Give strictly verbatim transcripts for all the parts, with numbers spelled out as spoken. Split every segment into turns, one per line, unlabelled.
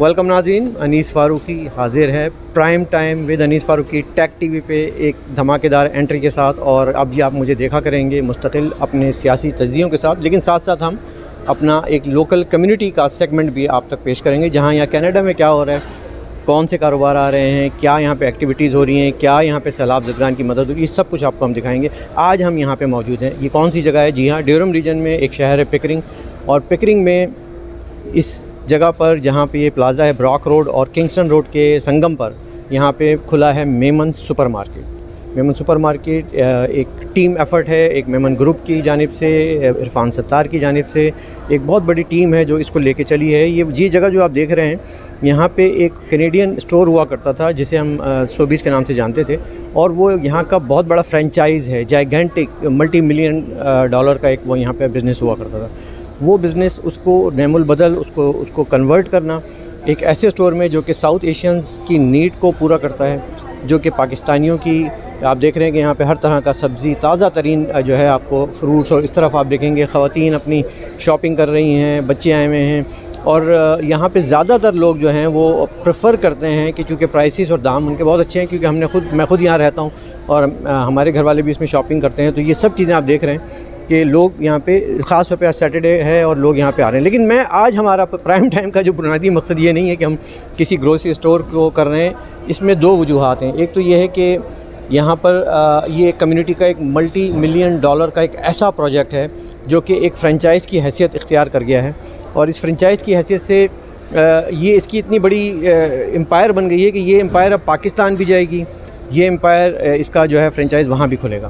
Welcome नाज़रीन, अनीस फ़ारूकी हाजिर है prime time with Anees Farooqui tech TV पे एक धमाकेदार एंट्री के साथ। और अब जी आप मुझे देखा करेंगे मुस्तकिल अपने सियासी तज्ज़ियों के साथ, लेकिन साथ साथ हम अपना एक लोकल कम्युनिटी का सेगमेंट भी आप तक पेश करेंगे, जहाँ यहाँ कनाडा में क्या हो रहा है, कौन से कारोबार आ रहे हैं, क्या यहाँ पे एक्टिविटीज़ हो रही हैं, क्या यहाँ पे सैलाब ज़दगान की मदद हो रही है, सब कुछ आपको हम दिखाएंगे। आज हम यहाँ पे मौजूद हैं। ये कौन सी जगह है? जी हाँ, ड्यूरम रीजन में एक शहर है पिकरिंग, और पिकरिंग में इस जगह पर जहाँ पे ये प्लाज़ा है ब्रॉक रोड और किंगस्टन रोड के संगम पर, यहाँ पे खुला है Memon super market. Memon super market एक टीम एफ़र्ट है, एक मेमन ग्रुप की जानिब से, इरफान सत्तार की जानिब से एक बहुत बड़ी टीम है जो इसको लेके चली है। ये जी जगह जो आप देख रहे हैं, यहाँ पे एक कैनेडियन स्टोर हुआ करता था जिसे हम सोबीस के नाम से जानते थे, और वो यहाँ का बहुत बड़ा फ्रेंचाइज़ है, जाइगेंटिक मल्टी मिलियन डॉलर का एक वो यहाँ पे बिज़नेस हुआ करता था। वो बिज़नेस उसको नेमुल बदल उसको उसको कन्वर्ट करना एक ऐसे स्टोर में जो कि साउथ एशियंस की नीड को पूरा करता है, जो कि पाकिस्तानियों की, आप देख रहे हैं कि यहाँ पे हर तरह का सब्ज़ी ताज़ा तरीन जो है आपको फ्रूट्स, और इस तरफ आप देखेंगे ख़वातीन अपनी शॉपिंग कर रही हैं, बच्चे आए हुए हैं। और यहाँ पे ज़्यादातर लोग जो हैं वो प्रेफर करते हैं कि चूँकि प्राइसेस और दाम उनके बहुत अच्छे हैं, क्योंकि हमने खुद मैं खुद यहाँ रहता हूँ और हमारे घर वाले भी इसमें शॉपिंग करते हैं। तो ये सब चीज़ें आप देख रहे हैं कि लोग यहाँ पे ख़ास तौर पे आज सैटरडे है और लोग यहाँ पे आ रहे हैं। लेकिन मैं आज हमारा प्राइम टाइम का जो बुनियादी मकसद ये नहीं है कि हम किसी ग्रोसरी स्टोर को कर रहे हैं। इसमें दो वजूहात हैं। एक तो ये है कि यहाँ पर आ, ये कम्युनिटी का एक मल्टी मिलियन डॉलर का एक ऐसा प्रोजेक्ट है जो कि एक फ्रेंचाइज़ की हैसियत इख्तियार कर गया है, और इस फ्रेंचाइज़ की हैसियत से आ, ये इसकी इतनी बड़ी एम्पायर बन गई है कि ये एम्पायर अब पाकिस्तान भी जाएगी, ये एम्पायर इसका जो है फ्रेंचाइज़ वहाँ भी खुलेगा।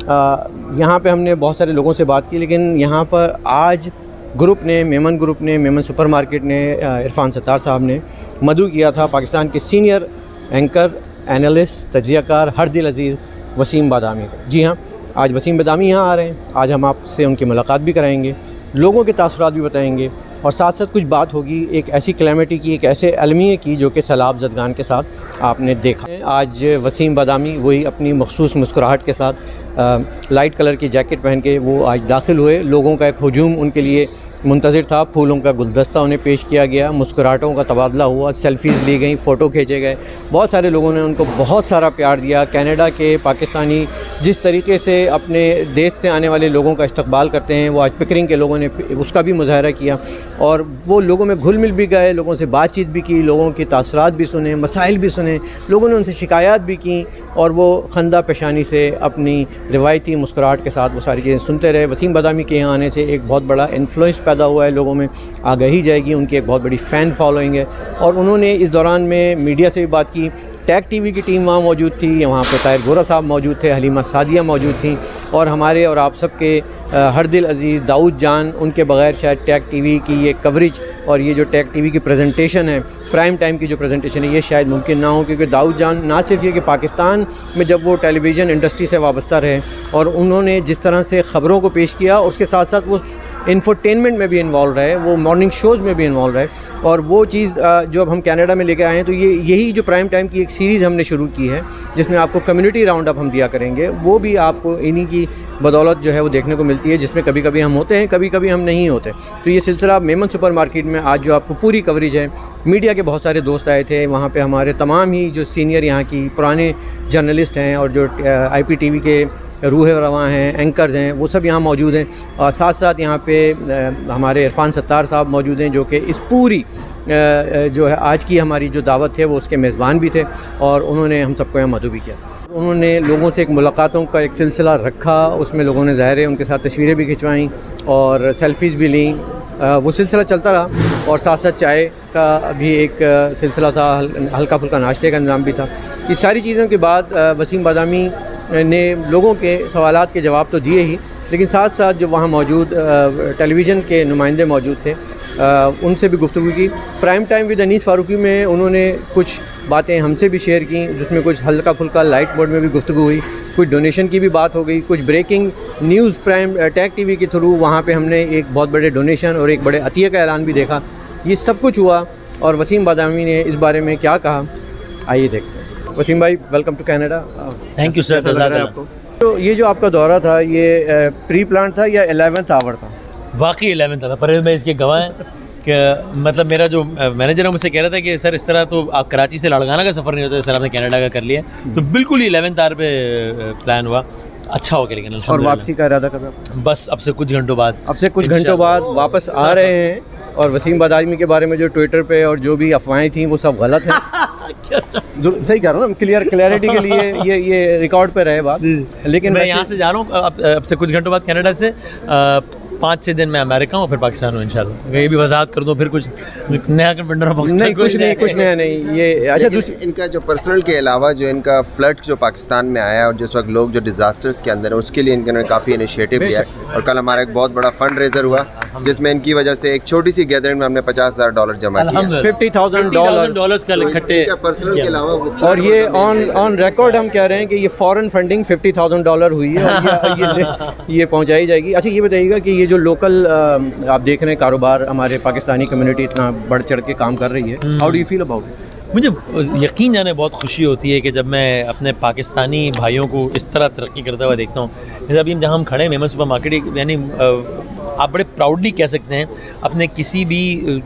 यहाँ पे हमने बहुत सारे लोगों से बात की, लेकिन यहाँ पर आज ग्रुप ने, मेमन ग्रुप ने, मेमन सुपर मार्केट ने, इरफान सत्तार साहब ने मदऊ किया था पाकिस्तान के सीनियर एंकर, एनालिस्ट, तज्ज़ियाकार हरदिल अज़ीज़ वसीम बादामी को। जी हाँ, आज वसीम बादामी यहाँ आ रहे हैं। आज हम आपसे उनकी मुलाकात भी कराएंगे, लोगों के तासुरात भी बताएंगे, और साथ साथ कुछ बात होगी एक ऐसी क्लैमिटी की, एक ऐसे अलमिये की जो कि सैलाब ज़दगान के साथ आपने देखा। आज वसीम बादामी वही अपनी मखसूस मुस्कुराहट के साथ आ, लाइट कलर की जैकेट पहन के वो आज दाखिल हुए। लोगों का एक हुजूम उनके लिए मुंतज़िर था, फूलों का गुलदस्ता उन्हें पेश किया गया, मुस्कुराहटों का तबादला हुआ, सेल्फ़ीज़ ली गई, फ़ोटो खींचे गए। बहुत सारे लोगों ने उनको बहुत सारा प्यार दिया। कनाडा के पाकिस्तानी जिस तरीके से अपने देश से आने वाले लोगों का इस्तकबाल करते हैं, वो आज पिकरिंग के लोगों ने उसका भी मुज़ाहरा किया, और वो लोगों में घुल मिल भी गए, लोगों से बातचीत भी की, लोगों की तासुरात भी सुने, मसाइल भी सुने, लोगों ने उनसे शिकायत भी की, और वो खंदा पेशानी से अपनी रिवायती मुस्कुराहट के साथ वो सारी चीज़ें सुनते रहे। वसीम बादामी के यहाँ आने से एक बहुत बड़ा इन्फ्लुएंस पैदा हुआ है, लोगों में आगाही जाएगी, उनकी एक बहुत बड़ी फ़ैन फॉलोइंग है। और उन्होंने इस दौरान में मीडिया से भी बात की। टेक टीवी की टीम वहाँ मौजूद थी, वहाँ पर ताहिर गोरा साहब मौजूद थे, हलीमा सादिया मौजूद थी, और हमारे और आप सबके हरदिल अज़ीज़ दाऊद जान, उनके बग़ैर शायद टेक टीवी की ये कवरेज और ये जो टेक टीवी की प्रेजेंटेशन है, प्राइम टाइम की जो प्रेजेंटेशन है, ये शायद मुमकिन ना हो। क्योंकि दाऊद जान ना सिर्फ ये कि पाकिस्तान में जब वो टेलीविज़न इंडस्ट्री से वाबस्ता रहे, और उन्होंने जिस तरह से ख़बरों को पेश किया, उसके साथ साथ वो इंफोटेनमेंट में भी इन्वॉल्व रहे, वो मॉर्निंग शोज़ में भी इन्वॉल्व रहे। और वो चीज़ जो अब हम कनाडा में लेके आए हैं, तो ये यही जो प्राइम टाइम की एक सीरीज़ हमने शुरू की है, जिसमें आपको कम्युनिटी राउंड अप हम दिया करेंगे, वो भी आपको इन्हीं की बदौलत जो है वो देखने को मिलती है, जिसमें कभी कभी हम होते हैं, कभी कभी हम नहीं होते। तो ये सिलसिला मेमन सुपर मार्केट में आज जो आपको पूरी कवरेज है, मीडिया के बहुत सारे दोस्त आए थे वहाँ पे, हमारे तमाम ही जो सीनियर यहाँ की पुराने जर्नलिस्ट हैं और जो आई पी टी वी के रूह रवां हैं, एंकर्स हैं, वो सब यहाँ मौजूद हैं। और साथ साथ यहाँ पे हमारे इरफान सत्तार साहब मौजूद हैं, जो कि इस पूरी जो है आज की हमारी जो दावत है वो उसके मेज़बान भी थे, और उन्होंने हम सबको यहाँ मदऊ भी किया। उन्होंने लोगों से एक मुलाकातों का एक सिलसिला रखा, उसमें लोगों ने ज़ाहिर है उनके साथ तस्वीरें भी खिंचवाईं और सेल्फ़ीज़ भी लीं। वो सिलसिला चलता रहा, और साथ साथ चाय का भी एक सिलसिला था, हल्का फुल्का नाश्ते का इंतज़ाम भी था। इस सारी चीज़ों के बाद वसीम बादामी ने लोगों के सवालात के जवाब तो दिए ही, लेकिन साथ साथ जो वहाँ मौजूद टेलीविज़न के नुमाइंदे मौजूद थे, आ, उनसे भी गुफ्तगू की। Prime time with Anees Farooqui में उन्होंने कुछ बातें हमसे भी शेयर की, जिसमें कुछ हल्का फुल्का लाइट मोड में भी गुफ्तगू हुई, कुछ डोनेशन की भी बात हो गई, कुछ breaking news prime tech TV के थ्रू वहाँ पे हमने एक बहुत बड़े डोनेशन और एक बड़े अतिये का ऐलान भी देखा। ये सब कुछ हुआ, और वसीम बादामी ने इस बारे में क्या कहा, आइए देखते हैं। वसीम भाई, welcome to Canada.
Thank you sir.
आपको तो ये जो आपका दौरा था, ये प्री प्लान था या एलेवेंथ आवर था?
वाकई एलेवेंथ था, पर मैं इसके गवाह हैं कि मतलब मेरा जो मैनेजर है मुझसे कह रहा था कि सर इस तरह तो आप कराची से लाड़काना का सफ़र नहीं होता, सर आपने कनाडा का कर लिया, तो बिल्कुल ही इलेवेंथ आवर पे प्लान हुआ, अच्छा हो गया। लेकिन
और वापसी का इरादा कर रहा हूँ
बस अब से कुछ घंटों बाद
अब से कुछ घंटों बाद वापस आ रहे हैं। और वसीम बदामी के बारे में जो ट्विटर पे और जो भी अफवाहें थी वो सब गलत है। सही कह रहा हूँ ना, क्लियर क्लैरिटी के लिए ये ये रिकॉर्ड पे रहे बात। लेकिन
मैं यहाँ से जा रहा हूँ अब, अब से कुछ घंटों बाद कनाडा से, आ, पाँच छः दिन मैं अमेरिका हूँ, फिर पाकिस्तान हूँ इंशाल्लाह। मैं ये भी वजाहत कर दूँ, फिर कुछ नया कंटेंटर पाकिस्तान
नहीं, कुछ नहीं कुछ नया नहीं। ये अच्छा
इनका जो पर्सनल के अलावा जो इनका फ्लड जो पाकिस्तान में आया और जिस वक्त लोग जो डिजास्टर्स के अंदर है उसके लिए इन्होंने काफ़ी इनिशिएटिव लिया है। और कल हमारा एक बहुत बड़ा फंड रेजर हुआ जिसमें इनकी वजह से एक छोटी सी गैदरिंग में हमने पचास हज़ार डॉलर जमा किया,
फिफ्टी थाउजेंड डॉलर
डॉलर्स का इकट्ठे
पर्सनल के अलावा।
और ये ऑन ऑन रिकॉर्ड हम कह रहे हैं कि ये foreign funding fifty thousand dollar हुई है और ये ये, ये पहुँचाई जाएगी। अच्छा ये बताइएगा कि ये जो लोकल आप देख रहे हैं कारोबार, हमारे पाकिस्तानी कम्युनिटी इतना बढ़ चढ़ के काम कर रही है, how do you feel about it?
मुझे यकीन जाने बहुत खुशी होती है कि जब मैं अपने पाकिस्तानी भाइयों को इस तरह तरक्की करता हुआ देखता हूँ। जैसे अभी जहाँ हम खड़े हैं मेमन सुपर मार्केट, यानी आप बड़े प्राउडली कह सकते हैं अपने किसी भी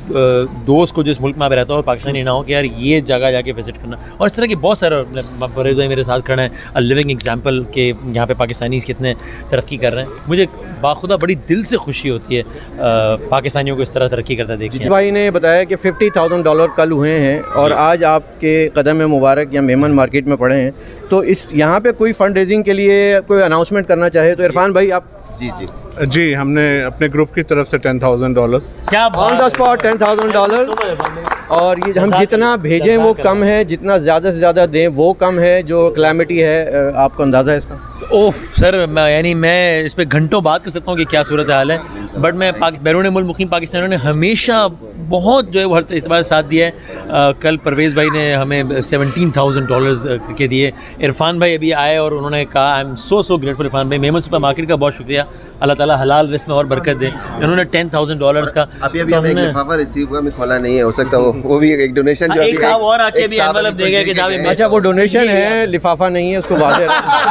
दोस्त को जिस मुल्क में आप रहता हो और पाकिस्तानी ना हो कि यार ये जगह जाके विजिट करना। और इस तरह के बहुत सारे फरेज भाई मेरे साथ खड़े हैं, अ लिविंग एग्जाम्पल के यहाँ पे पाकिस्तानी कितने तरक्की कर रहे हैं। मुझे बाखुदा बड़ी दिल से खुशी होती है पाकिस्तानियों को इस तरह तरक्की करता देखिए।
जिस भाई ने बताया कि फिफ्टी थाउजेंड डॉलर कल हुए हैं और आज आपके कदम मुबारक या मेमन मार्केट में पड़े हैं, तो इस यहाँ पे कोई फंड रेजिंग के लिए कोई अनाउंसमेंट करना चाहे तो इरफान भाई आप।
जी जी
जी हमने अपने ग्रुप की तरफ से टेन थाउजेंड डॉलर्स
क्या
on the spot ten thousand dollar. और ये हम जितना भेजें वो कम है, जितना ज़्यादा से ज़्यादा दें वो कम है। जो क्लैमिटी है आपको अंदाज़ा है इसका?
ओफ सर, मैं यानी मैं इस पर घंटों बात कर सकता हूँ कि क्या सूरत हाल है, बट मैं बैरून मुल्क मुकीम पाकिस्तानियों ने हमेशा बहुत जो है वो हर इतबार साथ दिया है। आ, कल परवेज़ भाई ने हमें सेवनटीन थाउजेंड डॉलर्स के दिए। इरफान भाई अभी आए और उन्होंने कहा I am so so grateful Irfan भाई, मेमन सुपर मार्केट का बहुत शुक्रिया, अल्लाह ताला हलाल रिस्क में और बरकत दे। उन्होंने टेन थाउजेंड डॉलर्स का
अभी अभी हमें एक लिफाफा रिसीव हुआ, मैं खोला नहीं है, हो सकता वो वो भी एक डोनेशन जो
एक साहब और आके भी एनवेलप देगा कि जहाँ।
अच्छा वो डोनेशन है, लिफाफा नहीं है, उसको वादे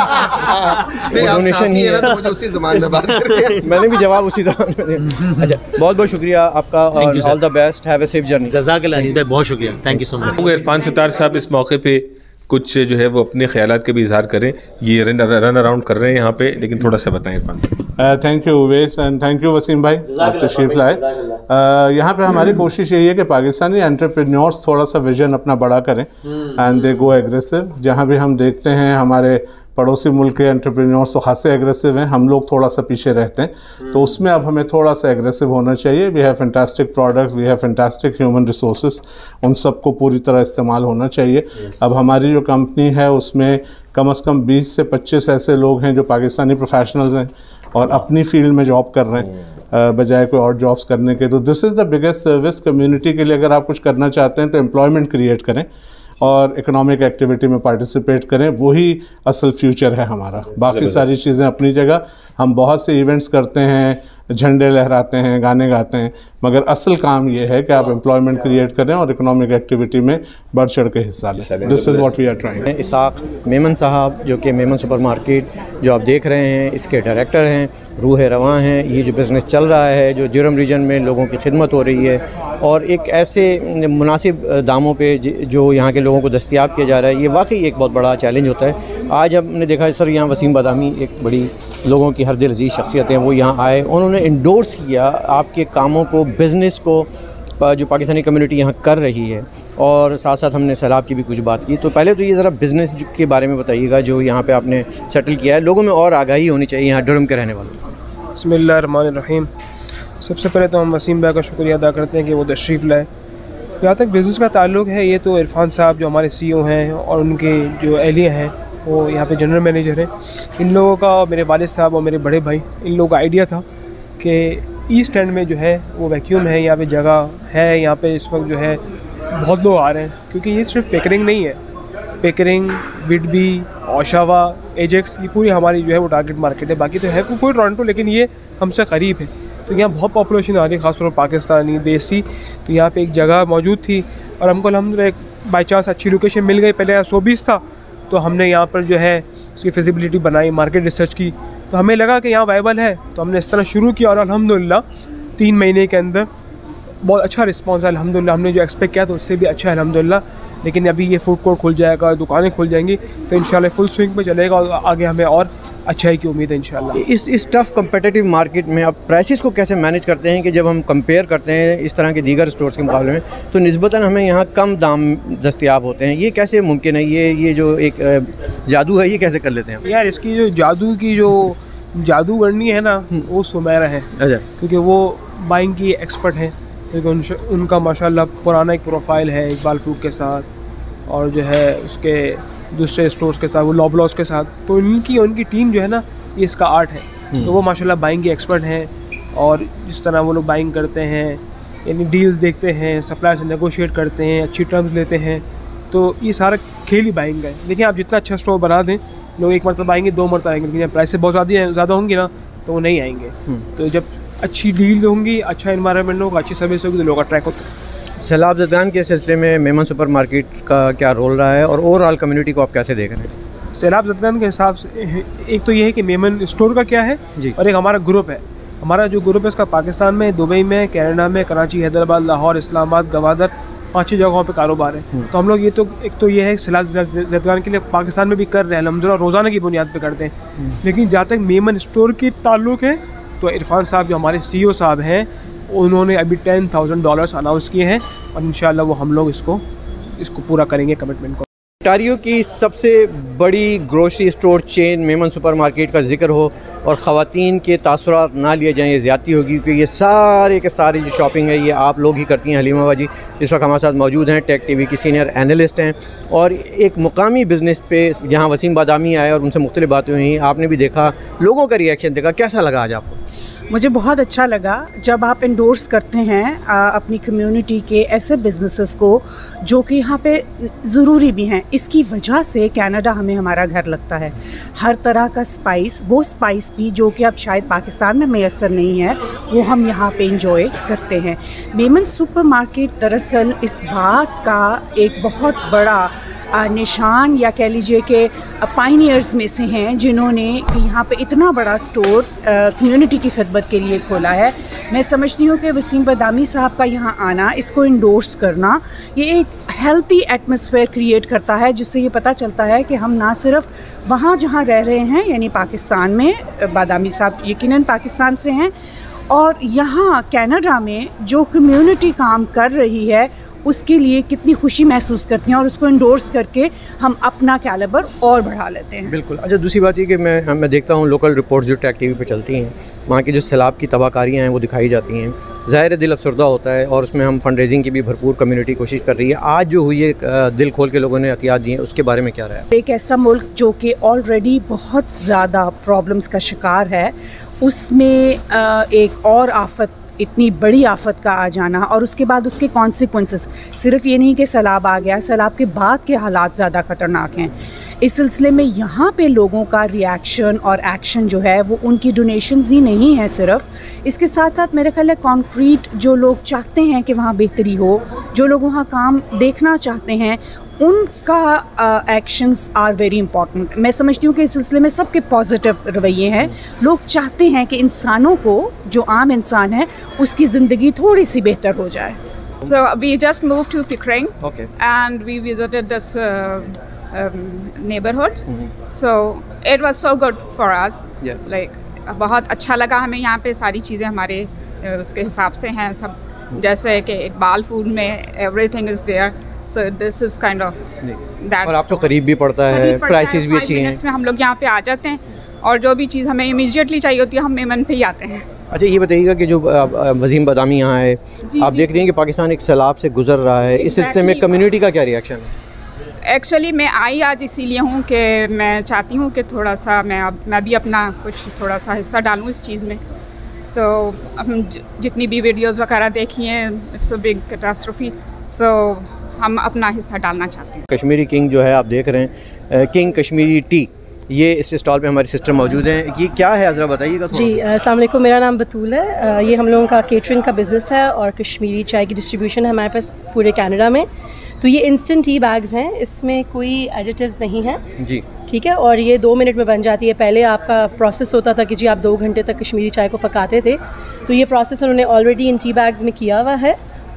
डोनेशन ही है,
मुझे उसी ज़बान में बात करके
मैंने भी जवाब उसी ज़बान में दिया। अच्छा बहुत बहुत शुक्रिया आपका और all the best, have a safe journey.
जज़ाकल्लाह अनीस भाई, बहुत शुक्रिया, thank you so much.
Irfan Sitar साहब इस मौके पे कुछ जो है वो अपने ख्यालात के भी इजहार करें। ये रन रन अराउंड कर रहे हैं यहाँ पे, लेकिन थोड़ा सा बताएं Irfan.
Thank you Uwais and thank you Waseem भाई, आप तशरीफ लाए। यहाँ पे हमारी कोशिश यही है कि पाकिस्तानी एंटरप्रेन्योर्स थोड़ा सा विजन अपना बड़ा करें एंड दे गो एग्रेसिव। जहाँ भी हम देखते हैं हमारे पड़ोसी मुल्क के एंटरप्रेन्योर्स तो खासे एग्रेसिव हैं, हम लोग थोड़ा सा पीछे रहते हैं, तो उसमें अब हमें थोड़ा सा एग्रेसिव होना चाहिए। We have fantastic products, we have fantastic human resources, उन सब को पूरी तरह इस्तेमाल होना चाहिए। yes. अब हमारी जो कंपनी है उसमें कम से कम बीस से पच्चीस ऐसे लोग हैं जो पाकिस्तानी प्रोफेशनल्स हैं और अपनी फील्ड में जॉब कर रहे हैं बजाय कोई और जॉब्स करने के। तो this is the biggest service community के लिए। अगर आप कुछ करना चाहते हैं तो एम्प्लॉयमेंट क्रिएट करें और इकोनॉमिक एक्टिविटी में पार्टिसिपेट करें, वही असल फ्यूचर है हमारा। बाकी सारी चीज़ें अपनी जगह, हम बहुत से इवेंट्स करते हैं, झंडे लहराते हैं, गाने गाते हैं, मगर असल काम ये है कि आप एम्प्लॉयमेंट क्रिएट करें और इकोनॉमिक एक्टिविटी में बढ़ चढ़ के हिस्सा लें। This is what we are trying.
Isaq Memon साहब जो कि मेमन सुपर मार्केट जो आप देख रहे हैं इसके डायरेक्टर हैं, रूह रवां हैं। ये जो बिज़नेस चल रहा है, जो जुर्म रीजन में लोगों की खिदमत हो रही है और एक ऐसे मुनासिब दामों पे जो यहाँ के लोगों को दस्तयाब किया जा रहा है, ये वाकई एक बहुत बड़ा चैलेंज होता है। आज हमने देखा सर यहाँ वसीम बदामी एक बड़ी लोगों की हर दिल अजीज़ शख्सियत हैं, वो यहाँ आए, उन्होंने इंडोर्स किया आपके कामों को, बिज़नेस को जो पाकिस्तानी कम्युनिटी यहाँ कर रही है। और साथ साथ हमने सैलाब की भी कुछ बात की। तो पहले तो ये ज़रा बिज़नेस के बारे में बताइएगा जो यहाँ पे आपने सेटल किया है, लोगों में और आगाही होनी चाहिए यहाँ डुरम के रहने वालों।
बिस्मिल्लाहिर्रहमानिर्रहीम। सबसे पहले तो हम वसीम भाई का शुक्रिया अदा करते हैं कि वो तशरीफ़ लाए। जहाँ तक बिज़नेस का ताल्लुक़ है, ये तो इरफान साहब जो हमारे सी ई ओ हैं और उनके जो एहलिया हैं वो यहाँ पे जनरल मैनेजर हैं, इन लोगों का और मेरे वालिद साहब और मेरे बड़े भाई, इन लोगों का आइडिया था कि ईस्ट एंड में जो है वो वैक्यूम है, यहाँ पे जगह है, यहाँ पे इस वक्त जो है बहुत लोग आ रहे हैं, क्योंकि ये सिर्फ पेकरिंग नहीं है, पेकरिंग, विडबी, ओशावा, एजेक्स, ये पूरी हमारी जो है वो टारगेट मार्केट है। बाकी तो है पूरी टोरंटो, लेकिन ये हमसे क़रीब है, तो यहाँ बहुत पॉपुलेशन आ रही है, ख़ासतौर पर पाकिस्तानी, देसी। तो यहाँ पे एक जगह मौजूद थी और हमको अल्हम्दुलिल्लाह एक बाई चांस अच्छी लोकेशन मिल गई। पहले यहाँ सोबीस था, तो हमने यहाँ पर जो है उसकी फिजिबिलिटी बनाई, मार्केट रिसर्च की, तो हमें लगा कि यहाँ वायबल है, तो हमने इस तरह शुरू किया और अल्हम्दुलिल्लाह तीन महीने के अंदर बहुत अच्छा रिस्पांस है अल्हम्दुलिल्लाह। हमने जो एक्सपेक्ट किया था उससे भी अच्छा है अल्हम्दुलिल्लाह। लेकिन अभी ये फूड कोर्ट खुल जाएगा, दुकानें खुल जाएंगी तो इंशाल्लाह फुल स्विंग में चलेगा और आगे हमें और अच्छाई की उम्मीद है इंशाल्लाह।
इस इस टफ कम्पिटिटिव मार्केट में आप प्राइसेस को कैसे मैनेज करते हैं कि जब हम कंपेयर करते हैं इस तरह के दीगर स्टोर्स के मुकाबले में तो निस्बतन हमें यहाँ कम दाम दस्तयाब होते हैं, ये कैसे मुमकिन है? ये ये जो एक जादू है ये कैसे कर लेते हैं?
यार इसकी जो जादू की जो जादूगरनी है ना वो सुमेरा है।
अच्छा।
क्योंकि वो बाइंग की एक्सपर्ट हैं, क्योंकि उन, उनका माशाल्लाह पुराना एक प्रोफाइल है इकबाल फूड के साथ और जो है उसके दूसरे स्टोर्स के साथ, वो लॉबलॉस के साथ। तो उनकी उनकी टीम जो है ना ये इसका आर्ट है। तो वो माशाल्लाह बाइंग के एक्सपर्ट हैं और जिस तरह वो लोग बाइंग करते हैं, यानी डील्स देखते हैं, सप्लायर से नेगोशिएट करते हैं, अच्छी टर्म्स लेते हैं, तो ये सारा खेल ही बाइंग है। लेकिन आप जितना अच्छा स्टोर बना दें, लोग एक मरतबा आएंगे, दो मरतबा आएंगे, लेकिन जब प्राइसेस बहुत ज़्यादा ज़्यादा होंगी ना तो वो नहीं आएंगे। तो जब अच्छी डील होंगी, अच्छा इन्वायरमेंट होगा, अच्छी सर्विस होगी तो लोग अट्रैक्ट होते हैं।
सैलाब ज़दगान के सिलसिले में मेमन सुपर मार्केट का क्या रोल रहा है और ओवरऑल कम्युनिटी को आप कैसे देख रहे हैं?
सैलाब ज़दगान के हिसाब से एक तो ये है कि मेमन स्टोर का क्या है
जी,
और एक हमारा ग्रुप है। हमारा जो ग्रुप है उसका पाकिस्तान में, दुबई में, कनाडा में, कराची, हैदराबाद, लाहौर, इस्लामाबाद, गवादर, पाँच छः जगहों पे कारोबार है। तो हम लोग ये तो एक तो ये है सैलाब ज़दगान के लिए पाकिस्तान में भी कर रहे हैं अल्हम्दुलिल्लाह, रोज़ाना की बुनियाद पे करते हैं। लेकिन जहाँ तक मेमन स्टोर के ताल्लुक़ है तो इरफान साहब जो हमारे सी ई ओ साहब हैं उन्होंने अभी टेन थाउजेंड डॉलर्स अनाउंस किए हैं और इंशाल्लाह वो हम लोग इसको इसको पूरा करेंगे कमिटमेंट को।
ओंटारियो की सबसे बड़ी grocery store chain Memon super market का जिक्र हो और ख़वातीन के तासुरात ना लिए जाएँ ये ज़्यादती होगी, क्योंकि ये सारे के सारी जो शॉपिंग है ये आप लोग ही करती हैं। हलीमा बाजी इस वक्त हमारे साथ मौजूद हैं, टेक टीवी की सीनियर एनालिस्ट हैं और एक मुकामी बिज़नेस पे जहाँ वसीम बादामी आए और उनसे मुख्तलिफ बातें हुई, आपने भी देखा, लोगों का रिएक्शन देखा, कैसा लगा आज आपको?
मुझे बहुत अच्छा लगा जब आप इंडोर्स करते हैं आ, अपनी कम्युनिटी के ऐसे बिजनेसेस को जो कि यहाँ पे ज़रूरी भी हैं। इसकी वजह से कनाडा हमें हमारा घर लगता है। हर तरह का स्पाइस, वो स्पाइस भी जो कि अब शायद पाकिस्तान में मैसर नहीं है, वो हम यहाँ पे इंजॉय करते हैं। मेमन सुपर मार्केट दरअसल इस बात का एक बहुत बड़ा आ, निशान या कह लीजिए कि पायनियर्स में से हैं जिन्होंने यहाँ पे इतना बड़ा स्टोर कम्युनिटी की खिदमत के लिए खोला है। मैं समझती हूँ कि वसीम बादामी साहब का यहाँ आना, इसको इंडोर्स करना, ये एक हेल्थी एटमॉस्फेयर क्रिएट करता है, जिससे ये पता चलता है कि हम ना सिर्फ वहाँ जहाँ रह रहे हैं यानी पाकिस्तान में, बादामी साहब यकीनन पाकिस्तान से हैं, और यहाँ कनाडा में जो कम्युनिटी काम कर रही है उसके लिए कितनी खुशी महसूस करती हैं और उसको इंडोर्स करके हम अपना कैलिबर और बढ़ा लेते हैं।
बिल्कुल। अच्छा, दूसरी बात ये कि मैं मैं देखता हूँ लोकल रिपोर्ट्स जो टेक टीवी पे चलती हैं, वहाँ की जो सैलाब की तबाहकारियाँ हैं वो दिखाई जाती हैं। ज़ाहिर दिल अफसरदा होता है और उसमें हम फंड रेजिंग की भी भरपूर कम्युनिटी कोशिश कर रही है। आज जो हुई है, दिल खोल के लोगों ने एहतियात दी है, उसके बारे में क्या रहा है?
एक ऐसा मुल्क जो कि ऑलरेडी बहुत ज़्यादा प्रॉब्लम्स का शिकार है, उसमें एक और आफत, इतनी बड़ी आफत का आ जाना और उसके बाद उसके कॉन्सिक्वेंसेस, सिर्फ ये नहीं कि सैलाब आ गया, सैलाब के बाद के हालात ज़्यादा ख़तरनाक हैं। इस सिलसिले में यहाँ पे लोगों का रिएक्शन और एक्शन जो है वो उनकी डोनेशंस ही नहीं है सिर्फ, इसके साथ साथ मेरे ख्याल है कॉन्क्रीट जो लोग चाहते हैं कि वहाँ बेहतरी हो, जो लोग वहाँ काम देखना चाहते हैं, उनका एक्शंस आर वेरी इंपॉर्टेंट। मैं समझती हूँ कि इस सिलसिले में सबके पॉजिटिव रवैये हैं। लोग चाहते हैं कि इंसानों को, जो आम इंसान है, उसकी ज़िंदगी थोड़ी सी बेहतर हो जाए।
So we just moved to Pickering,
Okay.
and we visited this uh, um, neighborhood.
Mhm.
So it was so good for us.
Yeah.
Like बहुत अच्छा लगा हमें। यहाँ पे सारी चीज़ें हमारे uh, उसके हिसाब से हैं सब, जैसे कि इकबाल फूड में everything is there. So this is kind of that.
और आपको करीब भी पड़ता है, प्राइसेस भी अच्छी हैं।
में हम लोग यहाँ पे आ जाते हैं और जो भी चीज़ हमें इमीडिएटली चाहिए होती है हम मेमन पे ही आते हैं।
अच्छा, ये बताइएगा कि जो वसीम बादामी यहाँ है, आप देख रही हैं कि पाकिस्तान एक सैलाब से गुजर रहा है, इस सिलसिले में कम्युनिटी का क्या रिएक्शन है?
एक्चुअली मैं आई आज इसीलिए हूँ कि मैं चाहती हूँ कि थोड़ा सा मैं अब मैं भी अपना कुछ थोड़ा सा हिस्सा डालूँ इस चीज़ में। तो हम जितनी भी वीडियोस वगैरह देखी हैं, it's a big catastrophe, so हम अपना हिस्सा डालना चाहते हैं।
कश्मीरी किंग जो है आप देख रहे हैं, किंग कश्मीरी टी, ये इस स्टॉल पे हमारे सिस्टर मौजूद हैं। ये क्या है ज़रा बताइएगा थोड़ा।
जी, अस्सलाम वालेकुम, मेरा नाम बतूल है। ये हम लोगों का केटरिंग का बिज़नेस है और कश्मीरी चाय की डिस्ट्रीब्यूशन है हमारे पास पूरे कनाडा में। तो ये इंस्टेंट टी बैग्स हैं, इसमें कोई एडिटिव्स नहीं हैं
जी,
ठीक है, और ये दो मिनट में बन जाती है। पहले आपका प्रोसेस होता था कि जी आप दो घंटे तक कश्मीरी चाय को पकाते थे, तो ये प्रोसेस उन्होंने ऑलरेडी इन टी बैग्स में किया हुआ है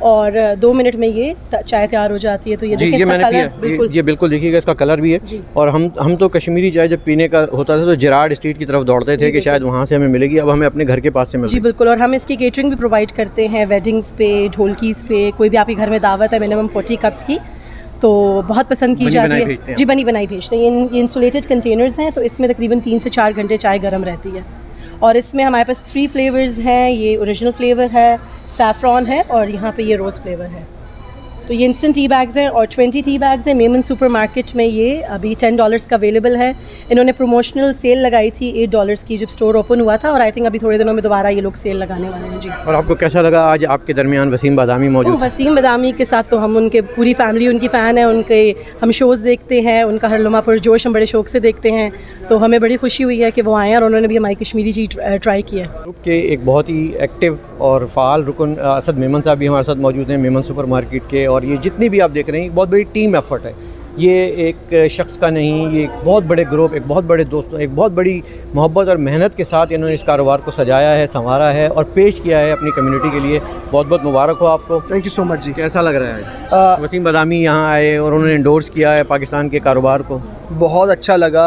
और दो मिनट में ये चाय तैयार हो जाती है। तो ये
जी,
देखिए
ये
इसका
मैंने
कलर
पिया,
बिल्कुल
ये, ये बिल्कुल देखिएगा, इसका कलर भी है। और हम हम तो कश्मीरी चाय जब पीने का होता था तो जेराड स्ट्रीट की तरफ दौड़ते थे कि शायद वहाँ से हमें मिलेगी, अब हमें अपने घर के पास से मिलेगी।
जी बिल्कुल, और हम इसकी केटरिंग भी प्रोवाइड करते हैं वेडिंग्स पे, ढोलकीज़ पे, कोई भी आपके घर में दावत है मिनिमम फोर्टी कप्स की, तो बहुत पसंद की जाती है। जी बनी बनाई भेजते हैं। ये इंसुलेटेड कंटेनर्स हैं, तो इसमें तकरीबन तीन से चार घंटे चाय गर्म रहती है। और इसमें हमारे पास थ्री फ्लेवर्स हैं, ये ओरिजिनल फ्लेवर है, सैफ़रॉन है और यहाँ पे ये रोज़ फ्लेवर है। तो ये इंस्टेंट टी बैग्स हैं और ट्वेंटी टी बैग्स हैं। मेमन सुपर मार्केट में ये अभी टेन डॉलर्स का अवेलेबल है। इन्होंने प्रमोशनल सेल लगाई थी एट डॉलर्स की जब स्टोर ओपन हुआ था, और आई थिंक अभी थोड़े दिनों में दोबारा ये लोग सेल लगाने वाले हैं। जी,
और आपको कैसा लगा आज आपके दरमियान वसीम बादामी मौजूद?
वसीम बादामी के साथ तो हम उनके पूरी फैमिली उनकी फ़ैन है, उनके हम शोज़ देखते हैं, उनका हर लम्हा पुरजोश हम बड़े शौक से देखते हैं। तो हमें बड़ी खुशी हुई है कि वो आए और उन्होंने भी हमारी कश्मीरी चीज़ ट्राई की है।
के एक बहुत ही एक्टिव और फ़ाल रुकन असद मेमन साहब भी हमारे साथ मौजूद हैं मेमन सुपर मार्केट के, और ये जितनी भी आप देख रहे हैं एक बहुत बड़ी टीम एफर्ट है। ये एक शख्स का नहीं, ये एक बहुत बड़े ग्रुप, एक बहुत बड़े दोस्तों, एक बहुत बड़ी मोहब्बत और मेहनत के साथ इन्होंने इस कारोबार को सजाया है, संवारा है और पेश किया है अपनी कम्युनिटी के लिए। बहुत बहुत मुबारक हो आपको।
थैंक यू सो मच जी।
कैसा लग रहा है uh, वसीम बादामी यहाँ आए और उन्होंने इंडोर्स किया है पाकिस्तान के कारोबार को?
बहुत अच्छा लगा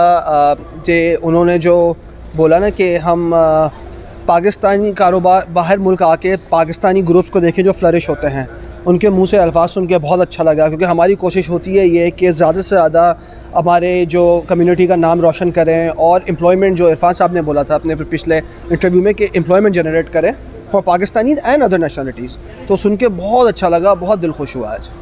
जे उन्होंने जो बोला ना कि हम पाकिस्तानी कारोबार बाहर मुल्क आके पाकिस्तानी ग्रुप्स को देखें जो फ्लरिश होते हैं, उनके मुंह से अल्फाज सुन के बहुत अच्छा लगा। क्योंकि हमारी कोशिश होती है ये कि ज़्यादा से ज़्यादा हमारे जो कम्युनिटी का नाम रोशन करें और एम्प्लॉयमेंट, जो इरफान साहब ने बोला था अपने पिछले इंटरव्यू में कि एम्प्लॉयमेंट जनरेट करें for Pakistanis and other nationalities, तो सुन के बहुत अच्छा लगा, बहुत दिल खुश हुआ आज।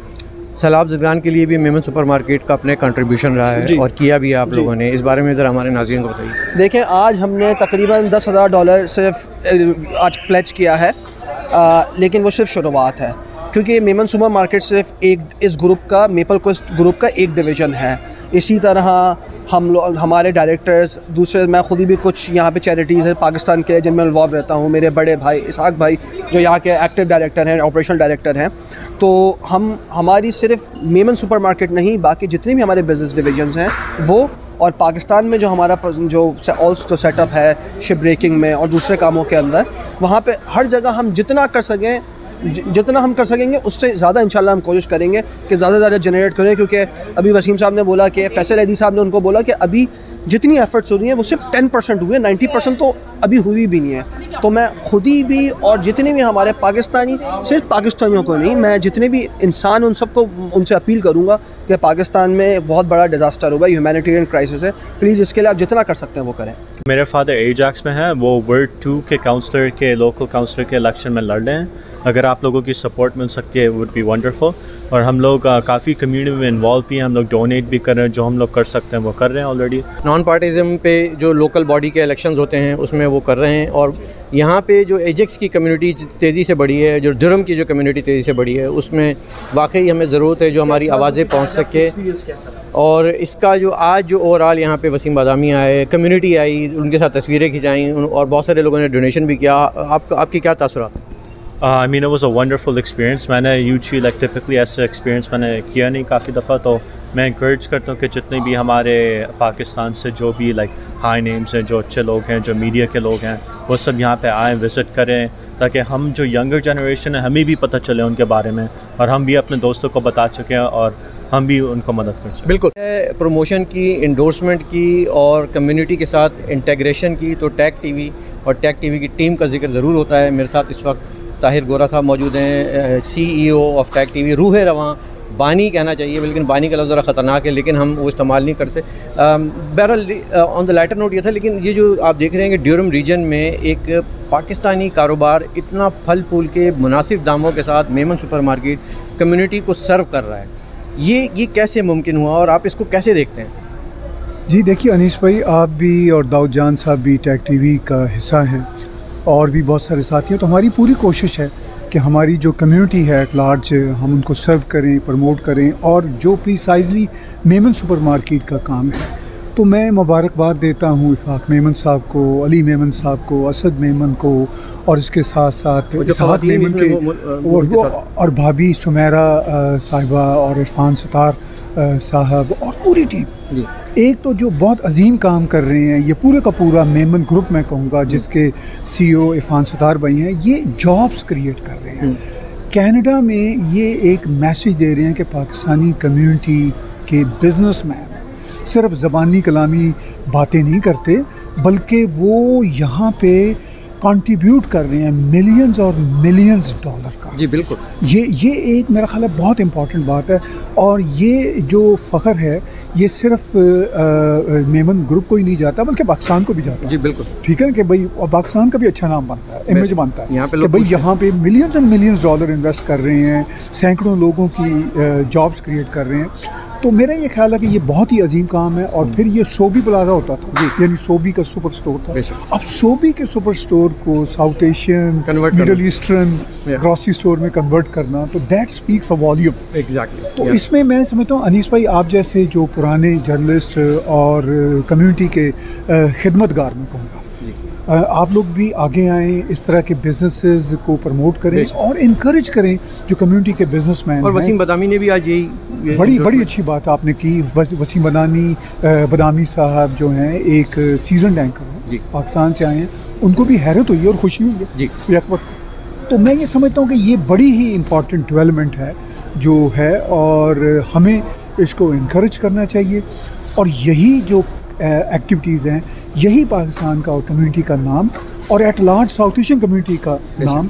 सैलाब ज़दगान के लिए भी मेमन सुपर मार्केट का अपने कंट्रीब्यूशन रहा है और किया भी आप लोगों ने, इस बारे में ज़रा हमारे नाज़रीन को बताइए।
देखें, आज हमने तकरीबन दस हज़ार डॉलर सिर्फ आज प्लेज किया है, आ, लेकिन वो सिर्फ शुरुआत है, क्योंकि मेमन सुपर मार्केट सिर्फ एक इस ग्रुप का, मेपल कोस्ट ग्रुप का एक डिवीज़न है। इसी तरह हम लोग, हमारे डायरेक्टर्स दूसरे, मैं खुद भी कुछ यहाँ पे चैरिटीज़ है पाकिस्तान के जिनमें इन्वॉल्व रहता हूँ, मेरे बड़े भाई इसहाक भाई जो यहाँ के एक्टिव डायरेक्टर हैं, ऑपरेशनल डायरेक्टर हैं। तो हम हमारी सिर्फ मेमन सुपर मार्केट नहीं, बाकी जितने भी हमारे बिज़नेस डिविजन्स हैं वो, और पाकिस्तान में जो हमारा जो ऑल्सो सेटअप है शिप ब्रेकिंग में और दूसरे कामों के अंदर, वहाँ पे हर जगह हम जितना कर सकें, जितना हम कर सकेंगे उससे ज़्यादा इंशाल्लाह हम कोशिश करेंगे कि ज़्यादा से ज़्यादा जनरेट करें। क्योंकि अभी वसीम साहब ने बोला कि फैसल अदी साहब ने उनको बोला कि अभी जितनी एफर्ट्स हो रही हैं वो सिर्फ टेन परसेंट हुई है, नाइन्टी परसेंट तो अभी हुई भी नहीं है। तो मैं खुद ही भी और जितने भी हमारे पाकिस्तानी, सिर्फ पाकिस्तानियों को नहीं, मैं जितने भी इंसान उन सबको उनसे अपील करूँगा कि पाकिस्तान में बहुत बड़ा डिज़ास्टर हुआ, ह्यूमैनिटेरियन क्राइसिस है, प्लीज़ इसके लिए आप जितना कर सकते हैं वो करें।
मेरे फादर एजैक्स में हैं, वो वर्ड टू के काउंसलर के लोकल काउंसलर के इलेक्शन में लड़ रहे हैं। अगर आप लोगों की सपोर्ट मिल सकती है वुड बी वंडरफुल। और हम लोग काफ़ी कम्युनिटी में इन्वॉल्व भी हैं, हम लोग डोनेट भी कर रहे हैं, जो हम लोग कर सकते हैं वो कर रहे हैं ऑलरेडी।
नॉन पार्टिज़म पे जो लोकल बॉडी के इलेक्शंस होते हैं उसमें वो कर रहे हैं, और यहाँ पे जो एजेक्स की कम्युनिटी तेज़ी से बढ़ी है, जो दुरम की जो कम्युनिटी तेज़ी से बढ़ी है, उसमें वाकई हमें ज़रूरत है जो हमारी आवाज़ें पहुँच सके। और इसका जो आज जो ओवरऑल यहाँ पे वसीम बादामी आए, कम्युनिटी आई, उनके साथ तस्वीरें खिंचाई और बहुत सारे लोगों ने डोनेशन भी किया, आपका आपकी क्या तासुरात?
I mean it was a wonderful experience. मैंने यूजली लाइक टिपिकली ऐसा एक्सपीरियंस मैंने किया नहीं काफ़ी दफ़ा, तो मैं इंकरेज करता हूँ कि जितने भी हमारे पाकिस्तान से जो भी लाइक हाई नेम्स हैं, जो अच्छे लोग हैं, जो मीडिया के लोग हैं, वो सब यहाँ पे आएँ, विज़िट करें, ताकि हम जो यंगर जनरेशन है हमें भी पता चले उनके बारे में और हम भी अपने दोस्तों को बता सकें और हम भी उनको मदद कर सकें।
बिल्कुल, प्रमोशन की, इंडोर्समेंट की और कम्युनिटी के साथ इंटीग्रेशन की, तो टैग टीवी और टैग टीवी की टीम का जिक्र ज़रूर होता है। मेरे साथ इस वक्त ताहिर गोरा साहब मौजूद हैं, सीईओ ऑफ टैग टीवी। रूह रवां, बानी कहना चाहिए, लेकिन बानी का लफ्ज़ ज़रा ख़तरनाक है, लेकिन हम वो इस्तेमाल नहीं करते। बहरहाल ऑन द लाइटर नोट ये था, लेकिन ये जो आप देख रहे हैं कि ड्यूरम रीजन में एक पाकिस्तानी कारोबार इतना फल फूल के मुनासिब दामों के साथ मेमन सुपर मार्केट कम्युनिटी को सर्व कर रहा है, ये ये कैसे मुमकिन हुआ और आप इसको कैसे देखते हैं?
जी देखिए अनीस भाई, आप भी और दाऊद जान साहब भी टैग टीवी का हिस्सा हैं और भी बहुत सारे साथी हैं, तो हमारी पूरी कोशिश है कि हमारी जो कम्युनिटी है एट लार्ज हम उनको सर्व करें, प्रमोट करें, और जो प्रीसाइजली मेमन सुपर मार्केट का काम है। तो मैं मुबारकबाद देता हूँ इफ़ाक मेमन साहब को, अली मेमन साहब को, असद मेमन को, और इसके साथ साथ इसहाक मेमन के और, और भाभी सुमेरा साहिबा और इरफान सतार साहब और पूरी टीम। एक तो जो बहुत अजीम काम कर रहे हैं, ये पूरे का पूरा मेमन ग्रुप मैं कहूँगा, जिसके सीईओ इरफान सतार भाई हैं, ये जॉब्स क्रिएट कर रहे हैं। कनाडा में ये एक मैसेज दे रहे हैं कि पाकिस्तानी कम्युनिटी के बिजनेसमैन सिर्फ ज़बानी कलामी बातें नहीं करते, बल्कि वो यहाँ पे कंट्रीब्यूट कर रहे हैं मिलियंस और मिलियंस डॉलर का।
जी बिल्कुल,
ये ये एक मेरा ख्याल है बहुत इम्पॉर्टेंट बात है। और ये जो फ़ख्र है ये सिर्फ मेमन ग्रुप को ही नहीं जाता बल्कि पाकिस्तान को भी जाता है।
जी बिल्कुल,
ठीक है कि भाई पाकिस्तान का भी अच्छा नाम बनता है, इमेज बनता है
यहाँ पे
कि
लोग
भाई यहाँ पे millions and millions dollar invest कर रहे हैं, सैकड़ों लोगों की जॉब्स क्रिएट कर रहे हैं। तो मेरा ये ख्याल है कि ये बहुत ही अजीम काम है। और फिर ये सोबी प्लाजा होता था, यानी सोबी का सुपर स्टोर था। अब सोबी के सुपर स्टोर को south Asian, middle eastern grocery store में कन्वर्ट करना, तो that speaks a volume.
Exactly.
तो yeah. इसमें मैं समझता हूँ अनीस भाई, आप जैसे जो पुराने जर्नलिस्ट और कम्युनिटी के खिदमतगार में कहूँगा, आप लोग भी आगे आएँ, इस तरह के बिजनेसेस को प्रमोट करें और इनकरेज करें जो कम्युनिटी के बिजनेसमैन।
और वसीम बदामी ने भी आज यही
बड़ी बड़ी अच्छी बात आपने की। वसीम बदामी बदामी साहब जो हैं एक सीजन एंकर हैं, पाकिस्तान से आए हैं, उनको भी हैरत हुई और खुशी हुई है
जी
एक वक्त। तो मैं ये समझता हूँ कि ये बड़ी ही इम्पॉर्टेंट डेवलपमेंट है जो है, और हमें इसको इनकरेज करना चाहिए। और यही जो एक्टिविटीज़ हैं, यही पाकिस्तान का और कम्युनिटी का नाम और at large South Asian community का नाम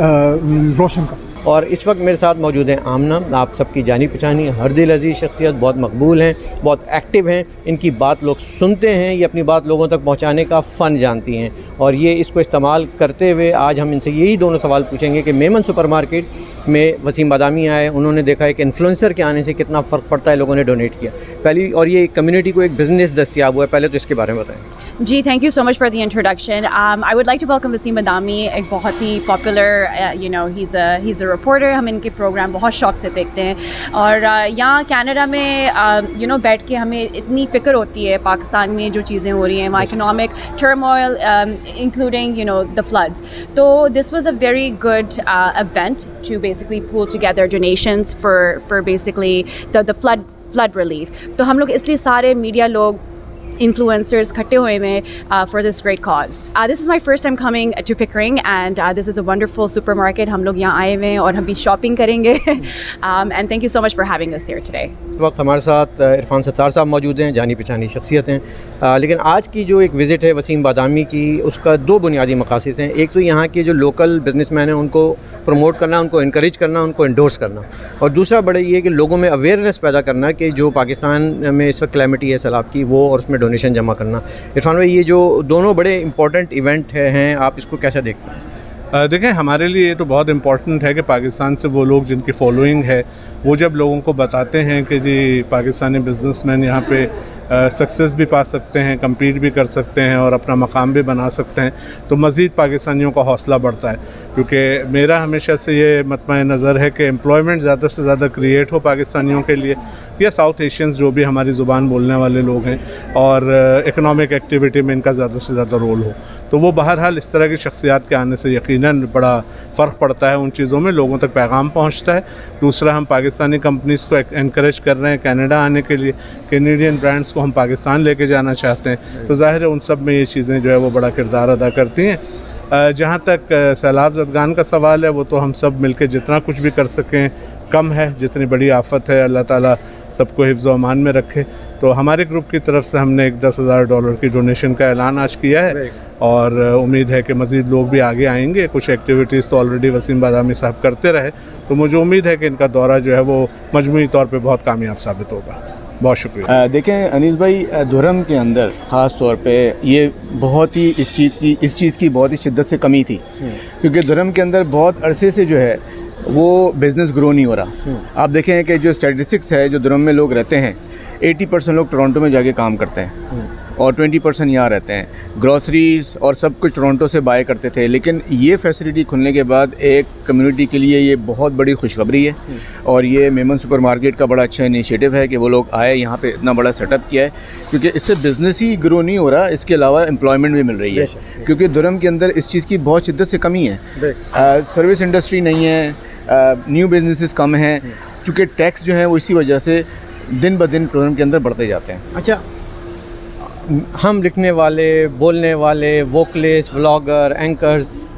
रोशन का।
और इस वक्त मेरे साथ मौजूद हैं आमना, आप सबकी जानी पहचानी हर दिल अजीज़ शख्सियत, बहुत मकबूल हैं, बहुत एक्टिव हैं, इनकी बात लोग सुनते हैं, ये अपनी बात लोगों तक पहुंचाने का फ़न जानती हैं और ये इसको इस्तेमाल करते हुए आज हम इनसे यही दोनों सवाल पूछेंगे कि मेमन सुपरमार्केट में वसीम बदामी आए, उन्होंने देखा है कि इन्फ्लुएंसर के आने से कितना फ़र्क पड़ता है, लोगों ने डोनेट किया पहली, और ये कम्युनिटी को एक बिज़नेस दस्तियाब हुआ है। पहले तो इसके बारे में बताएं।
जी, thank you so much for the introduction. I would like to welcome Wasim Badami, एक बहुत ही popular, you know, he is a he is a reporter. हम इनके प्रोग्राम बहुत शौक से देखते हैं और uh, यहाँ कनाडा में यू नो बैठ के हमें इतनी फ़िक्र होती है पाकिस्तान में जो चीज़ें हो रही हैं, वहाँ economic turmoil including you know the floods. तो this was a very good event to basically pull together donations for for basically the the flood flood relief. तो हम लोग इसलिए सारे मीडिया लोग influencers इकट्ठे हुए हैं uh, for this great cause. Uh, this is my first time coming to Pickering and uh, this is a wonderful supermarket. हम लोग यहाँ आए हुए हैं और हम भी शॉपिंग करेंगे um, and thank you so much for having us here today.
इस वक्त हमारे साथ इरफान सत्तार साहब मौजूद हैं, जानी पहचानी शख्सियत हैं, आ, लेकिन आज की जो एक विज़िट है वसीम बदामी की, उसका दो बुनियादी मकासद हैं। एक तो यहाँ के जो लोकल बिजनेसमैन हैं उनको प्रमोट करना, उनको इनकरेज करना, उनको इंडोर्स करना, और दूसरा बड़ा ये कि लोगों में अवेयरनेस पैदा करना कि जो पाकिस्तान में इस वक्त क्लैमिटी है सैलाब की, वो और उसमें डोनेशन जमा करना। इरफान भाई, ये जो दोनों बड़े इंपॉर्टेंट इवेंट हैं, आप इसको कैसे देखते हैं?
देखें, हमारे लिए ये तो बहुत इम्पॉर्टेंट है कि पाकिस्तान से वो लोग जिनकी फॉलोइंग है वो जब लोगों को बताते हैं कि जी पाकिस्तानी बिजनेसमैन यहाँ पे सक्सेस भी पा सकते हैं, कम्पीट भी कर सकते हैं और अपना मकाम भी बना सकते हैं, तो मज़ीद पाकिस्तानियों का हौसला बढ़ता है। क्योंकि मेरा हमेशा से ये मतमा नज़र है कि एम्प्लॉयमेंट ज़्यादा से ज़्यादा क्रिएट हो पाकिस्तानियों के लिए या साउथ एशियंस जो भी हमारी ज़ुबान बोलने वाले लोग हैं, और इकनॉमिक एक्टिविटी में इनका ज़्यादा से ज़्यादा रोल हो। तो वो बहरहाल इस तरह की शख्सियात के आने से यकीनन बड़ा फ़र्क पड़ता है, उन चीज़ों में लोगों तक पैगाम पहुँचता है। दूसरा, हम पाकिस्तानी कंपनीज़ को एनकरेज कर रहे हैं कनाडा आने के लिए, कैनेडियन ब्रांड्स को हम पाकिस्तान लेके जाना चाहते हैं, तो ज़ाहिर है उन सब में ये चीज़ें जो है वो बड़ा किरदार अदा करती हैं। जहाँ तक सैलाब ज़दगान का सवाल है, वो तो हम सब मिलकर जितना कुछ भी कर सकें कम है, जितनी बड़ी आफत है, अल्लाह ताला सबको हिफ्ज़ व अमान में रखे। तो हमारे ग्रुप की तरफ से हमने एक दस हज़ार डॉलर की डोनेशन का ऐलान आज किया है और उम्मीद है कि मज़ीद लोग भी आगे आएंगे। कुछ एक्टिविटीज़ तो ऑलरेडी वसीम बदामी साहब करते रहे, तो मुझे उम्मीद है कि इनका दौरा जो है वो मजमूई तौर पे बहुत कामयाब साबित होगा। बहुत शुक्रिया।
देखें अनीस भाई, धुरम के अंदर ख़ास तौर पे ये बहुत ही इस चीज़ की इस चीज़ की बहुत ही शिद्दत से कमी थी, क्योंकि धुरम के अंदर बहुत अरसे से जो है वो बिज़नेस ग्रो नहीं हो रहा। आप देखें कि जो स्टैटिस्टिक्स है, जो धुरम में लोग रहते हैं, अस्सी परसेंट लोग टोरंटो में जाके काम करते हैं और बीस परसेंट यहाँ रहते हैं। ग्रॉसरीज़ और सब कुछ टोरंटो से बाय करते थे, लेकिन ये फैसिलिटी खुलने के बाद एक कम्युनिटी के लिए ये बहुत बड़ी खुशखबरी है और ये मेमन सुपरमार्केट का बड़ा अच्छा इनिशिएटिव है कि वो लोग आए यहाँ पे, इतना बड़ा सेटअप किया है, क्योंकि इससे बिज़नेस ही ग्रो नहीं हो रहा, इसके अलावा एम्प्लॉयमेंट भी मिल रही है, क्योंकि धुरम के अंदर इस चीज़ की बहुत शिद्दत से कमी है। सर्विस इंडस्ट्री नहीं है, न्यू बिजनेसेस कम हैं, क्योंकि टैक्स जो है वो इसी वजह से दिन ब दिन धुरम के अंदर बढ़ते जाते हैं।
अच्छा, हम लिखने वाले, बोलने वाले, वोकलिस्ट, व्लॉगर, एंकर्स,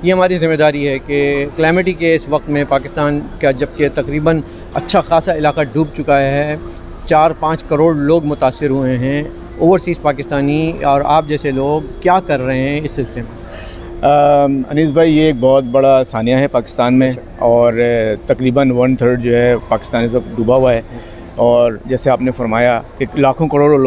ये हमारी ज़िम्मेदारी है कि क्लैमिटी के इस वक्त में पाकिस्तान का जबकि तकरीबन अच्छा खासा इलाका डूब चुका है, चार पाँच करोड़ लोग मुतासिर हुए हैं, ओवरसीज़ पाकिस्तानी और आप जैसे लोग क्या कर रहे हैं इस सिलसिले में?
अनीस भाई, ये एक बहुत बड़ा सानिया है पाकिस्तान में और तकरीबन वन थर्ड जो है पाकिस्तान इस वक्त डूबा हुआ है। और जैसे आपने फरमाया कि लाखों करोड़ों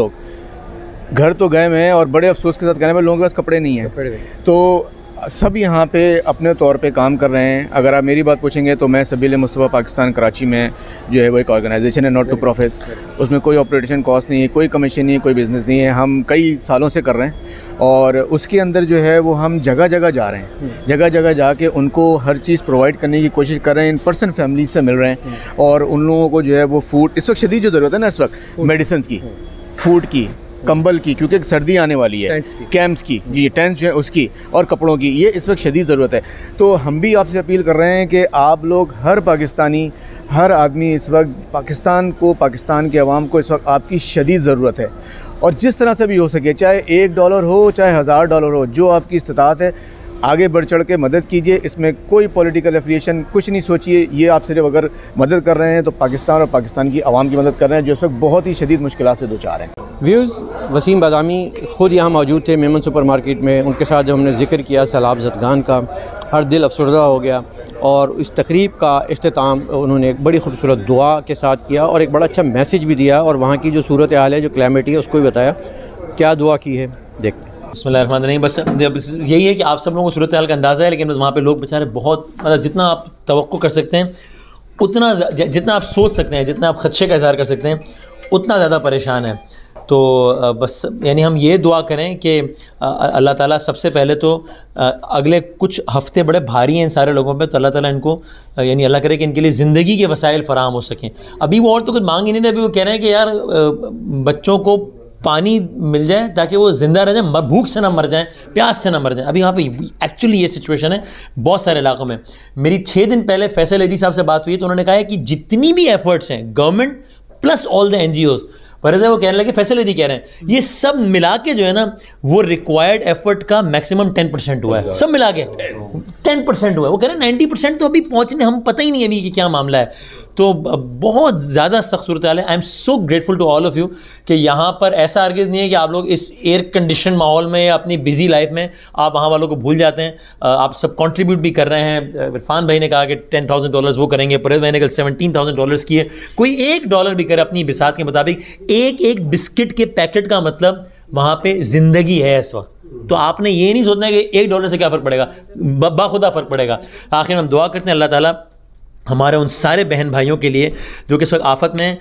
लोग घर तो गए हैं और बड़े अफसोस के साथ कहने में लोगों के पास कपड़े नहीं हैं, तो सब यहाँ पे अपने तौर पे काम कर रहे हैं। अगर आप मेरी बात पूछेंगे तो मैं सबील मुस्तफ़ा पाकिस्तान कराची में जो है वो एक ऑर्गेनाइजेशन है, नॉट टू प्रॉफिट। उसमें कोई ऑपरेशन कॉस्ट नहीं है, कोई कमीशन नहीं है, कोई बिज़नेस नहीं है। हम कई सालों से कर रहे हैं और उसके अंदर जो है वो हम जगह जगह जा रहे हैं, जगह जगह जाके उनको हर चीज़ प्रोवाइड करने की कोशिश कर रहे हैं। इन पर्सन फैमिलीज से मिल रहे हैं और उन लोगों को जो है वो फूड, इस वक्त शदीद जो ज़रूरत है ना इस वक्त, मेडिसिन की, फूड की, कंबल की, क्योंकि सर्दी आने वाली है, कैंप्स की, जी टेंट्स जो है उसकी, और कपड़ों की, ये इस वक्त शदीद ज़रूरत है। तो हम भी आपसे अपील कर रहे हैं कि आप लोग, हर पाकिस्तानी, हर आदमी इस वक्त पाकिस्तान को, पाकिस्तान के अवाम को इस वक्त आपकी शदीद ज़रूरत है। और जिस तरह से भी हो सके, चाहे एक डॉलर हो चाहे हज़ार डॉलर हो, जो आपकी इस्तिताअत है, आगे बढ़ चढ़ के मदद कीजिए। इसमें कोई पॉलिटिकल एफिलिएशन कुछ नहीं सोचिए, ये आप सिर्फ अगर मदद कर रहे हैं तो पाकिस्तान और पाकिस्तान की आवाम की मदद कर रहे हैं जो इस वक्त बहुत ही शदीद मुश्किलात से दो चार हैं।
व्यूज़, वसीम बादामी ख़ुद यहाँ मौजूद थे मेमन सुपर मार्केट में। उनके साथ जब हमने ज़िक्र किया सैलाब ज़दगान का, हर दिल अफसरदा हो गया और इस तकरीब का इख्तिताम उन्होंने एक बड़ी खूबसूरत दुआ के साथ किया और एक बड़ा अच्छा मैसेज भी दिया और वहाँ की जो सूरत हाल है, जो क्लैमिटी है, उसको भी बताया। क्या दुआ की है देखते हैं।
बिस्मिल्लाहिर्रहमानिर्रहीम। बस यही है कि आप सब लोगों को सूरत हाल का अंदाज़ा है, लेकिन बस वहाँ पे लोग बेचारे बहुत, मतलब जितना आप तवक्को कर सकते हैं उतना, जितना आप सोच सकते हैं, जितना आप खदशे का इज़हार कर सकते हैं, उतना ज़्यादा परेशान है। तो बस यानी हम ये दुआ करें कि अल्लाह ताला, सबसे पहले तो अगले कुछ हफ़्ते बड़े भारी हैं इन सारे लोगों पे, तो अल्लाह ताला इनको, यानी अल्लाह करे कि इनके लिए ज़िंदगी के वसाइल फ़राहम हो सकें। अभी वो और तो कुछ मांग ही नहीं रहे, अभी वो कह रहे हैं कि यार बच्चों को पानी मिल जाए ताकि वो ज़िंदा रह जाए, भूख से ना मर जाएं, प्यास से ना मर जाएं। अभी यहाँ पे एक्चुअली ये सिचुएशन है बहुत सारे इलाकों में। मेरी छः दिन पहले फैसल एदी साहब से बात हुई तो उन्होंने कहा है कि जितनी भी एफर्ट्स हैं, government plus all the N G Os, पर वो कहने लगे, फैसल एदी कह रहे हैं, ये सब मिला के जो है ना वो रिक्वायर्ड एफर्ट का मैक्सिमम टेन परसेंट हुआ है, सब मिला के टेन परसेंट हुआ है। वो कह रहे हैं नाइन्टी परसेंट तो अभी पहुँचने, हम पता ही नहीं अभी कि क्या मामला है। तो बहुत ज़्यादा सख्त सूरत हाल है। I am so grateful to all of you कि यहाँ पर ऐसा अर्गिज़ नहीं है कि आप लोग इस एयर कंडीशन माहौल में या अपनी बिजी लाइफ में आप वहाँ वालों को भूल जाते हैं। आप सब कंट्रीब्यूट भी कर रहे हैं। इरफान भाई ने कहा कि टेन थाउजेंड डॉलर्स वो करेंगे, परवेज़ भाई ने कल सेवनटीन थाउजेंड डॉलर्स किए। कोई एक डॉलर भी करे अपनी बिसात के मुताबिक, एक एक बिस्किट के पैकेट का मतलब वहाँ पे ज़िंदगी है इस वक्त। तो आपने ये नहीं सोचना कि एक डॉलर से क्या फ़र्क पड़ेगा, बाखुदा फ़र्क पड़ेगा। आखिर हम दुआ करते हैं अल्लाह ताला हमारे उन सारे बहन भाइयों के लिए जो कि इस वक्त आफत में हैं।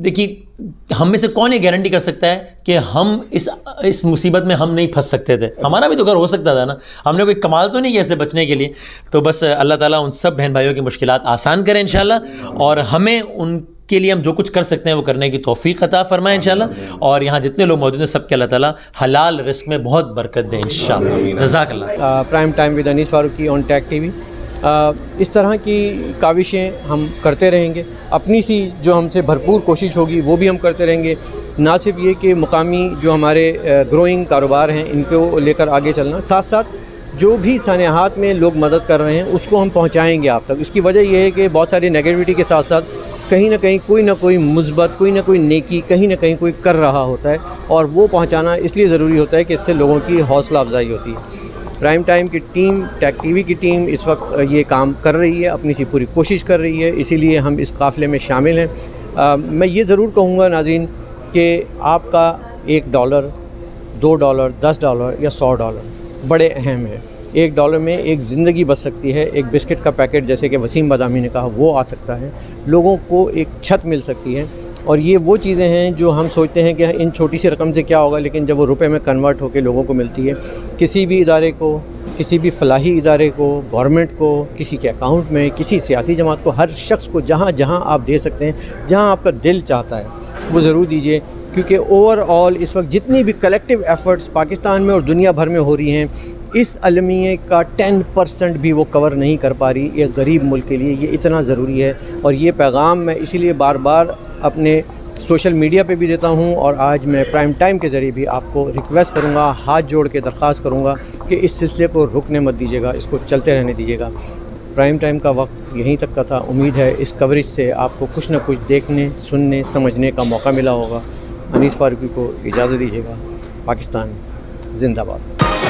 देखिए, हम में से कौन ये गारंटी कर सकता है कि हम इस इस मुसीबत में हम नहीं फंस सकते थे। हमारा भी तो घर हो सकता था ना, हमने कोई कमाल तो नहीं किया इससे बचने के लिए। तो बस अल्लाह ताला उन सब बहन भाइयों की मुश्किलात आसान करें इंशाल्लाह, और हमें उन के लिए हम जो कुछ कर सकते हैं वो करने की तौफीक अता फरमाएं इंशाल्लाह। और यहाँ जितने लोग मौजूद हैं सबके अल्लाह ताला हलाल रिस्क में बहुत बरकत दें इंशाल्लाह। जज़ाकल्लाह।
Prime time with Anees Farooqui on Tag TV. इस तरह की काविशें हम करते रहेंगे, अपनी सी जो हमसे भरपूर कोशिश होगी वो भी हम करते रहेंगे। ना सिर्फ ये कि मुकामी जो हमारे ग्रोइंग कारोबार हैं इनको लेकर आगे चलना, साथ साथ जो भी सनेहात में लोग मदद कर रहे हैं उसको हम पहुंचाएंगे आप तक। इसकी वजह यह है कि बहुत सारी नेगेटिविटी के साथ साथ कहीं ना कहीं कोई ना कोई मुस्बत, कोई ना कोई नेकी कहीं ना कहीं कोई कर रहा होता है, और वो पहुंचाना इसलिए ज़रूरी होता है कि इससे लोगों की हौसला अफजाई होती है। प्राइम टाइम की टीम, टैग टीवी की टीम इस वक्त ये काम कर रही है, अपनी सी पूरी कोशिश कर रही है, इसीलिए हम इस काफ़िले में शामिल हैं। आ, मैं ये ज़रूर कहूँगा नाज़रीन कि आपका एक डॉलर, दो डॉलर, दस डॉलर या सौ डॉलर बड़े अहम है। एक डॉलर में एक ज़िंदगी बच सकती है। एक बिस्किट का पैकेट, जैसे कि वसीम बादामी ने कहा, वो आ सकता है। लोगों को एक छत मिल सकती है। और ये वो चीज़ें हैं जो हम सोचते हैं कि इन छोटी सी रकम से क्या होगा, लेकिन जब वो रुपए में कन्वर्ट होकर लोगों को मिलती है, किसी भी इदारे को, किसी भी फलाही इदारे को, गवर्नमेंट को, किसी के अकाउंट में, किसी सियासी जमात को, हर शख्स को जहाँ जहाँ आप दे सकते हैं, जहाँ आपका दिल चाहता है वो ज़रूर दीजिए। क्योंकि ओवरऑल इस वक्त जितनी भी कलेक्टिव एफ़र्ट्स पाकिस्तान में और दुनिया भर में हो रही हैं, इस अलमिए का टेन परसेंट भी वो कवर नहीं कर पा रही। एक गरीब मुल्क के लिए ये इतना ज़रूरी है। और ये पैगाम मैं इसीलिए बार बार अपने सोशल मीडिया पे भी देता हूँ, और आज मैं प्राइम टाइम के ज़रिए भी आपको रिक्वेस्ट करूँगा, हाथ जोड़ के दरख्वास्त करूँगा कि इस सिलसिले को रुकने मत दीजिएगा, इसको चलते रहने दीजिएगा। प्राइम टाइम का वक्त यहीं तक का था। उम्मीद है इस कवरेज से आपको कुछ ना कुछ देखने, सुनने, समझने का मौका मिला होगा। अनीस फारूकी को इजाज़त दीजिएगा। पाकिस्तान जिंदाबाद।